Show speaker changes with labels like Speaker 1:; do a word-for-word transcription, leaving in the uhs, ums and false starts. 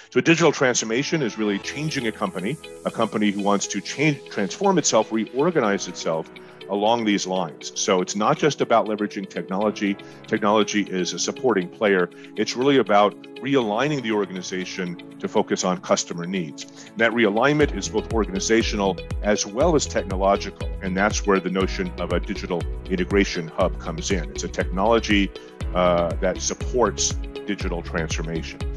Speaker 1: So digital transformation is really changing a company, a company who wants to change, transform itself, reorganize itself along these lines. So it's not just about leveraging technology. Technology is a supporting player. It's really about realigning the organization to focus on customer needs. And that realignment is both organizational as well as technological. And that's where the notion of a digital integration hub comes in. It's a technology uh, that supports digital transformation.